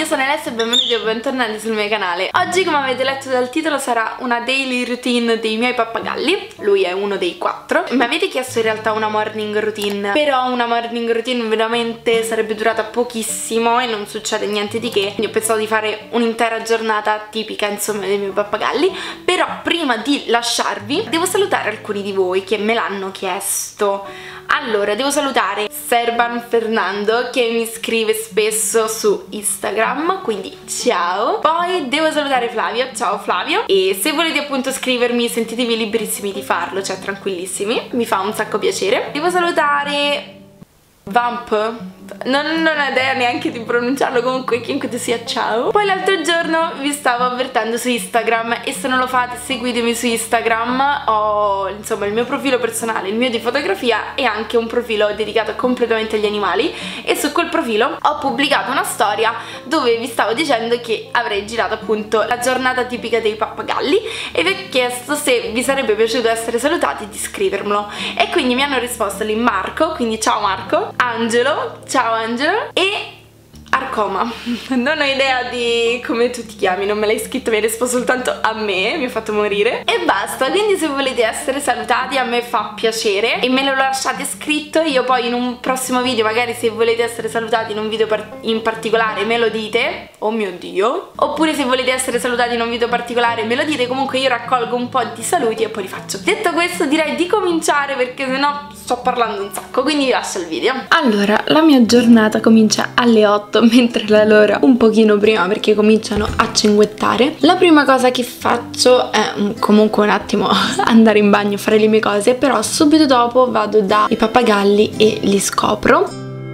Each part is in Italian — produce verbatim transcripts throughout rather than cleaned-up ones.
sono Alessia e benvenuti o bentornati sul mio canale. Oggi, come avete letto dal titolo, sarà una daily routine dei miei pappagalli. Lui è uno dei quattro. Mi avete chiesto in realtà una morning routine, però una morning routine veramente sarebbe durata pochissimo e non succede niente di che. Quindi ho pensato di fare un'intera giornata tipica, insomma, dei miei pappagalli. Però prima di lasciarvi devo salutare alcuni di voi che me l'hanno chiesto. Allora, devo salutare Serban Fernando che mi scrive spesso su Instagram, quindi ciao. Poi devo salutare Flavio, ciao Flavio. E se volete appunto scrivermi, sentitevi liberissimi di farlo, cioè tranquillissimi, mi fa un sacco piacere. Devo salutare Vamp, non, non ho idea neanche di pronunciarlo, comunque chiunque tu sia, ciao. Poi l'altro giorno vi stavo avvertendo su Instagram, e se non lo fate seguitemi su Instagram. Ho insomma il mio profilo personale, il mio di fotografia, e anche un profilo dedicato completamente agli animali, e su quel profilo ho pubblicato una storia dove vi stavo dicendo che avrei girato appunto la giornata tipica dei pappagalli, e vi ho chiesto se vi sarebbe piaciuto essere salutati di scrivermelo, e quindi mi hanno risposto lì Marco, quindi ciao Marco, Angelo, ciao Angelo, e Arcoma. Non ho idea di come tu ti chiami, non me l'hai scritto, mi hai risposto soltanto a me, mi ha fatto morire. E basta, quindi se volete essere salutati a me fa piacere e me lo lasciate scritto. Io poi in un prossimo video, magari se volete essere salutati in un video par in particolare, me lo dite. Oh mio Dio. Oppure se volete essere salutati in un video particolare me lo dite. Comunque io raccolgo un po' di saluti e poi li faccio. Detto questo direi di cominciare, perché sennò sto parlando un sacco, quindi vi lascio il video. Allora, la mia giornata comincia alle otto, mentre la loro un pochino prima, perché cominciano a cinguettare. La prima cosa che faccio è comunque un attimo andare in bagno, fare le mie cose, però subito dopo vado dai pappagalli e li scopro.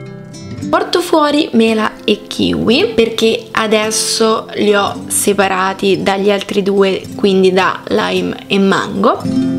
Porto fuori Mela e Kiwi perché adesso li ho separati dagli altri due, quindi da Lime e Mango.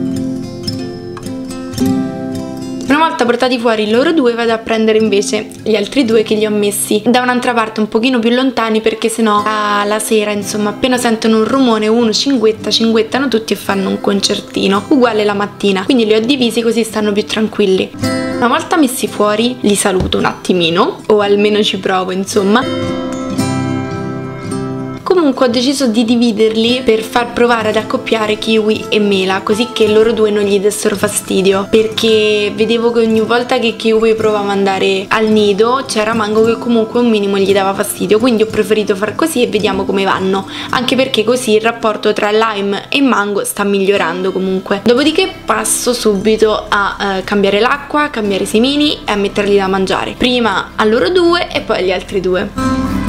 Una volta portati fuori loro due vado a prendere invece gli altri due che li ho messi da un'altra parte un pochino più lontani, perché sennò alla sera insomma appena sentono un rumore uno cinguetta, cinguettano tutti e fanno un concertino uguale la mattina, quindi li ho divisi così stanno più tranquilli. Una volta messi fuori li saluto un attimino, o almeno ci provo insomma. Comunque ho deciso di dividerli per far provare ad accoppiare Kiwi e Mela, così che loro due non gli dessero fastidio, perché vedevo che ogni volta che Kiwi provava ad andare al nido c'era Mango che comunque un minimo gli dava fastidio, quindi ho preferito far così e vediamo come vanno, anche perché così il rapporto tra Lime e Mango sta migliorando comunque. Dopodiché passo subito a eh, cambiare l'acqua, cambiare i semini e a metterli da mangiare, prima a loro due e poi agli altri due.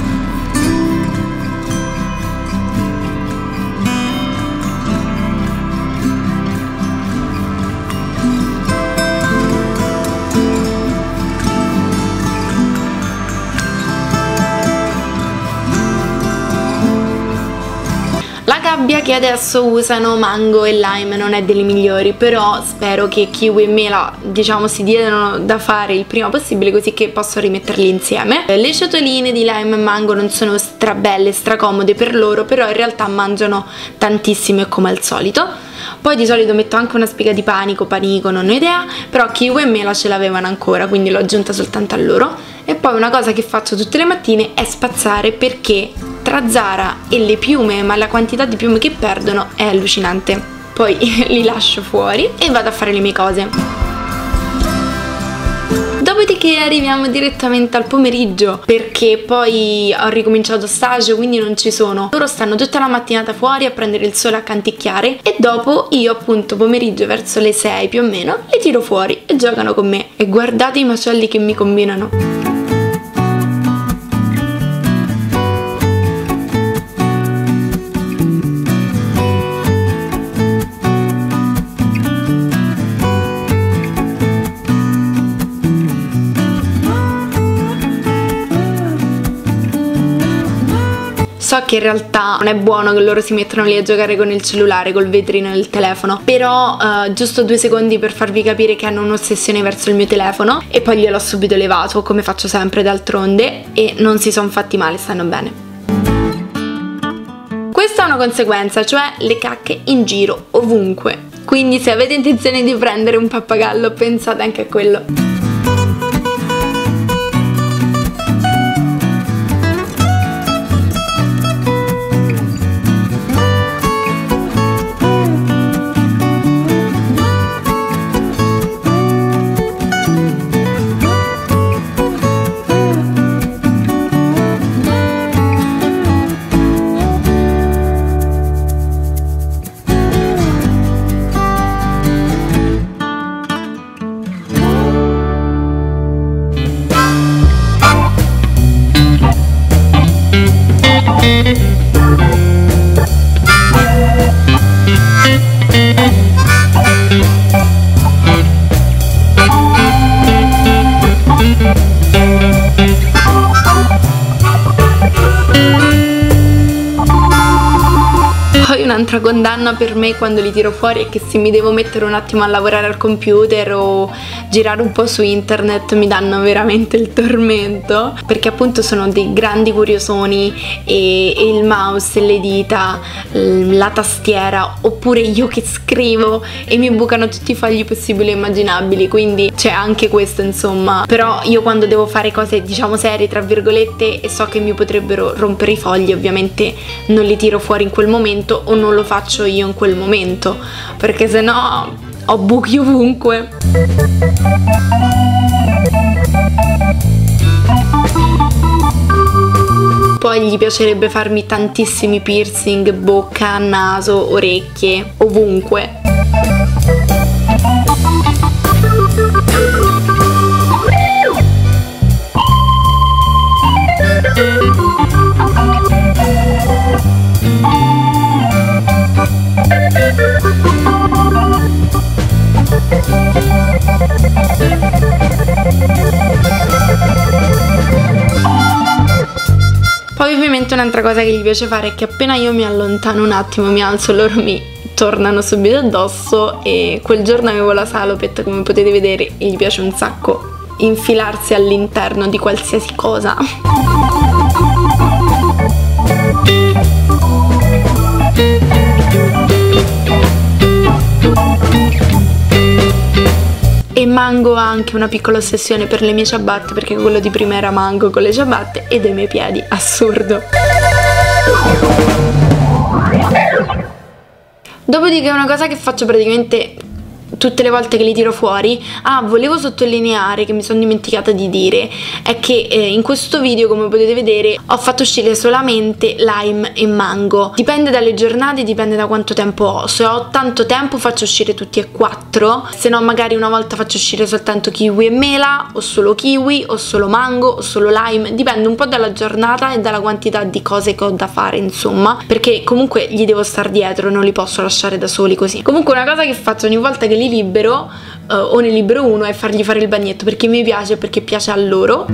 La gabbia che adesso usano Mango e Lime non è delle migliori, però spero che Kiwi e Mela diciamo si diano da fare il prima possibile, così che posso rimetterli insieme. Le ciotoline di Lime e Mango non sono strabelle, stracomode per loro, però in realtà mangiano tantissimo e come al solito. Poi di solito metto anche una spiga di panico, panico, non ho idea, però Kiwi e Mela ce l'avevano ancora, quindi l'ho aggiunta soltanto a loro. E poi una cosa che faccio tutte le mattine è spazzare, perché tra Zara e le piume, ma la quantità di piume che perdono è allucinante. Poi li lascio fuori e vado a fare le mie cose. Dopodiché arriviamo direttamente al pomeriggio, perché poi ho ricominciato stage, quindi non ci sono. Loro stanno tutta la mattinata fuori a prendere il sole, a canticchiare, e dopo io appunto pomeriggio verso le sei più o meno li tiro fuori e giocano con me. E guardate i macelli che mi combinano. So che in realtà non è buono che loro si mettano lì a giocare con il cellulare, col vetrino del telefono, però uh, giusto due secondi per farvi capire che hanno un'ossessione verso il mio telefono, e poi gliel'ho subito levato, come faccio sempre d'altronde, e non si sono fatti male, stanno bene. Questa è una conseguenza, cioè le cacche in giro, ovunque. Quindi se avete intenzione di prendere un pappagallo pensate anche a quello. un'altra condanna per me quando li tiro fuori è che se mi devo mettere un attimo a lavorare al computer o girare un po' su internet mi danno veramente il tormento, perché appunto sono dei grandi curiosoni e, e il mouse, le dita, la tastiera, oppure io che scrivo e mi bucano tutti i fogli possibili e immaginabili, quindi c'è anche questo insomma. Però io quando devo fare cose diciamo serie tra virgolette e so che mi potrebbero rompere i fogli, ovviamente non li tiro fuori in quel momento o non lo faccio io in quel momento, perché sennò ho buchi ovunque. Poi gli piacerebbe farmi tantissimi piercing, bocca, naso, orecchie, ovunque. Poi ovviamente un'altra cosa che gli piace fare è che appena io mi allontano un attimo, mi alzo, loro mi tornano subito addosso, e quel giorno avevo la salopette come potete vedere e gli piace un sacco infilarsi all'interno di qualsiasi cosa. E Mango ha anche una piccola ossessione per le mie ciabatte, perché quello di prima era Mango con le ciabatte e dei miei piedi, assurdo. Dopodiché una cosa che faccio praticamente tutte le volte che li tiro fuori, ah volevo sottolineare che mi sono dimenticata di dire, è che eh, in questo video come potete vedere ho fatto uscire solamente lime e mango, dipende dalle giornate, dipende da quanto tempo ho. Se ho tanto tempo faccio uscire tutti e quattro, se no magari una volta faccio uscire soltanto kiwi e mela, o solo kiwi, o solo mango, o solo lime, dipende un po' dalla giornata e dalla quantità di cose che ho da fare insomma, perché comunque gli devo star dietro, non li posso lasciare da soli così. Comunque una cosa che faccio ogni volta che li libero uh, o ne libero uno è fargli fare il bagnetto, perché mi piace, perché piace a loro.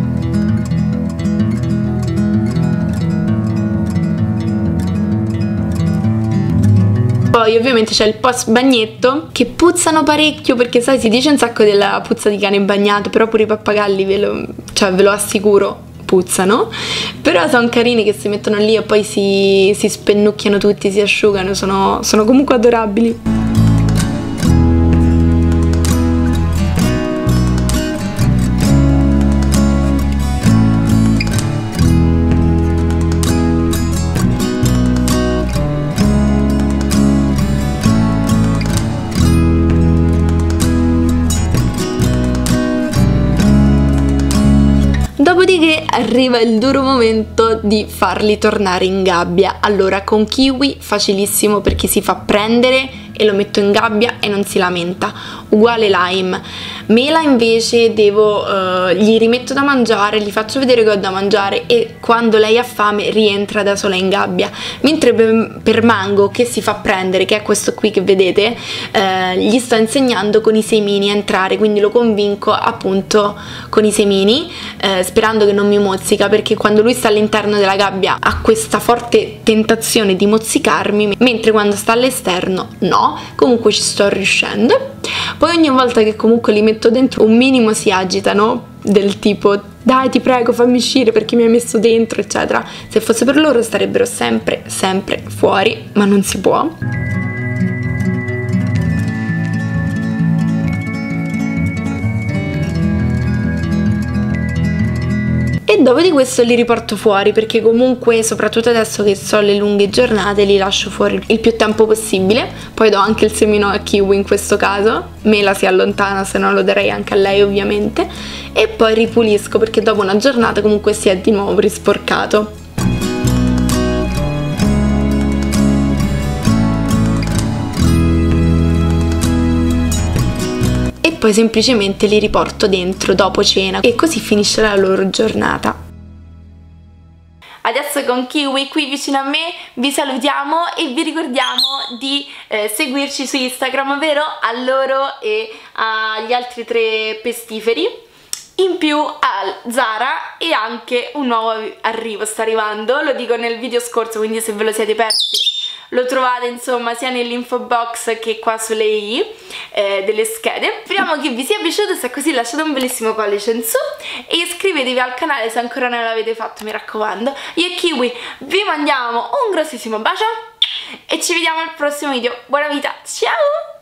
Poi ovviamente c'è il post bagnetto, che puzzano parecchio, perché sai, si dice un sacco della puzza di cane bagnato, però pure i pappagalli ve lo, cioè, ve lo assicuro puzzano, però sono carini che si mettono lì e poi si, si spennucchiano tutti, si asciugano, sono, sono comunque adorabili. Dopodiché arriva il duro momento di farli tornare in gabbia. Allora, con Kiwi facilissimo perché si fa prendere e lo metto in gabbia e non si lamenta, uguale Lime. Mela invece devo, uh, gli rimetto da mangiare, gli faccio vedere che ho da mangiare e quando lei ha fame rientra da sola in gabbia. Mentre per, per Mango, che si fa prendere, che è questo qui che vedete, uh, gli sto insegnando con i semini a entrare, quindi lo convinco appunto con i semini, uh, sperando che non mi mozzica, perché quando lui sta all'interno della gabbia ha questa forte tentazione di mozzicarmi, mentre quando sta all'esterno no. Comunque ci sto riuscendo. Poi ogni volta che comunque li metto dentro un minimo si agitano, del tipo dai ti prego fammi uscire perché mi hai messo dentro eccetera. Se fosse per loro starebbero sempre sempre fuori, ma non si può. E dopo di questo li riporto fuori, perché comunque soprattutto adesso che so le lunghe giornate li lascio fuori il più tempo possibile. Poi do anche il semino a Kiwi in questo caso, Mela si allontana, se no lo darei anche a lei ovviamente, e poi ripulisco perché dopo una giornata comunque si è di nuovo risporcato. Poi semplicemente li riporto dentro dopo cena e così finisce la loro giornata. Adesso con Kiwi qui vicino a me vi salutiamo e vi ricordiamo di eh, seguirci su Instagram, vero? A loro e agli altri tre pestiferi, in più al Zara, e anche un nuovo arrivo sta arrivando, lo dico nel video scorso, quindi se ve lo siete persi lo trovate insomma sia nell'info box che qua sulle i eh, delle schede. Speriamo che vi sia piaciuto, se è così lasciate un bellissimo pollice in su e iscrivetevi al canale se ancora non l'avete fatto, mi raccomando. Io e Kiwi vi mandiamo un grossissimo bacio e ci vediamo al prossimo video. Buona vita, ciao!